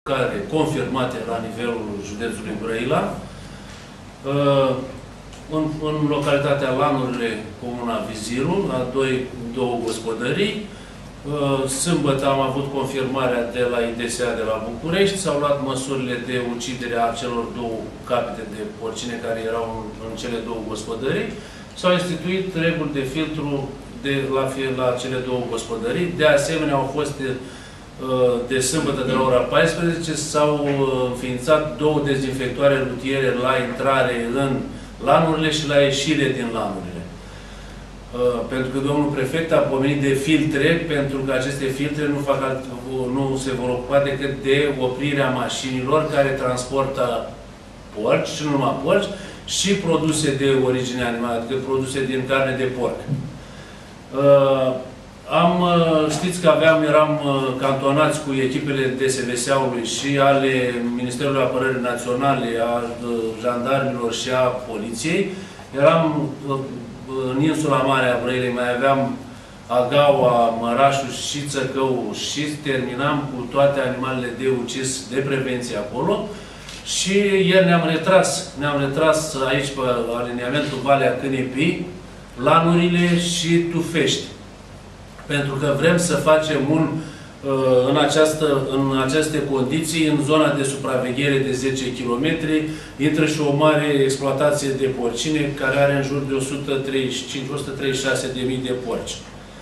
care confirmate la nivelul județului Brăila. În localitatea Lanurile, comuna Viziru, la două gospodării. Sâmbătă am avut confirmarea de la IDSA de la București. S-au luat măsurile de ucidere a celor două capete de porcine care erau în cele două gospodării. S-au instituit reguli de filtru la cele două gospodării. De asemenea, au fost de sâmbătă de la ora 14 s-au înființat două dezinfectoare rutiere la intrare în Lanurile și la ieșire din Lanurile. Pentru că domnul prefect a pomenit de filtre, pentru că aceste filtre nu se vor ocupa decât de oprirea mașinilor care transportă porci, și nu numai porci, și produse de origine animală, adică produse din carne de porc. Știți că eram cantonați cu echipele DSVSA-ului și ale Ministerului Apărării Naționale, a jandarmilor și a poliției. Eram în insula Mare a Brăilei, mai aveam Agaua, Mărașul și Țăcău și terminam cu toate animalele de ucis de prevenție acolo. Și ieri ne-am retras aici pe aliniamentul Valea Cânepii, Lanurile și Tufești. Pentru că vrem să facem în aceste condiții, în zona de supraveghere de 10 km, intră și o mare exploatație de porcine, care are în jur de 135-136.000 de porci.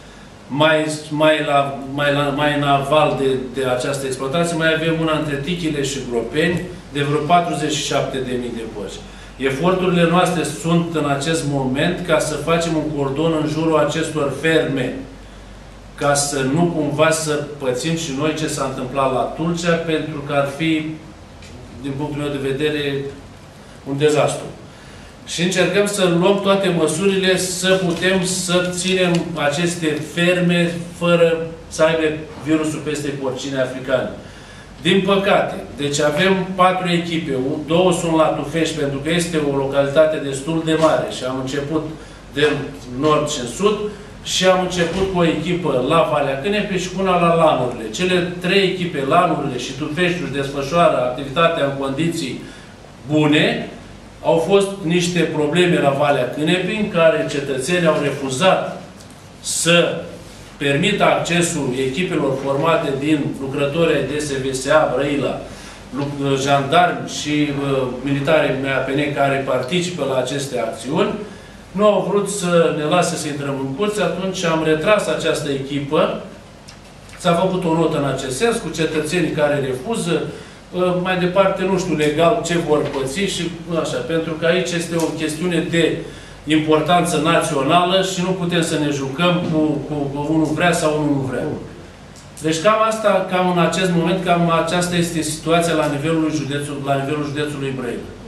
Mai în aval de această exploatație, mai avem una între Tichile și Gropeni, de vreo 47.000 de porci. Eforturile noastre sunt în acest moment ca să facem un cordon în jurul acestor ferme, ca să nu cumva să pățim și noi ce s-a întâmplat la Tulcea, pentru că ar fi, din punctul meu de vedere, un dezastru. Și încercăm să luăm toate măsurile să putem să ținem aceste ferme fără să aibă virusul peste porcine africane. Din păcate, deci avem 4 echipe, 2 sunt la Tufești, pentru că este o localitate destul de mare și am început de nord și în sud, și am început cu o echipă la Valea Cânepii și cu una la Lanurile. Cele 3 echipe, Lanurile și Tufești, își desfășoară activitatea în condiții bune. Au fost niște probleme la Valea Cânepii, în care cetățenii au refuzat să permită accesul echipelor formate din lucrători DSVSA, Brăila, jandarmi și militari MAPN care participă la aceste acțiuni. Nu au vrut să ne lase să intrăm în curți, atunci am retras această echipă. S-a făcut o notă în acest sens cu cetățenii care refuză. Mai departe, nu știu legal ce vor păți și așa, pentru că aici este o chestiune de importanță națională și nu putem să ne jucăm cu unul vrea sau unul nu vrea. Deci cam asta, cam în acest moment, cam aceasta este situația la nivelul județului Brăila.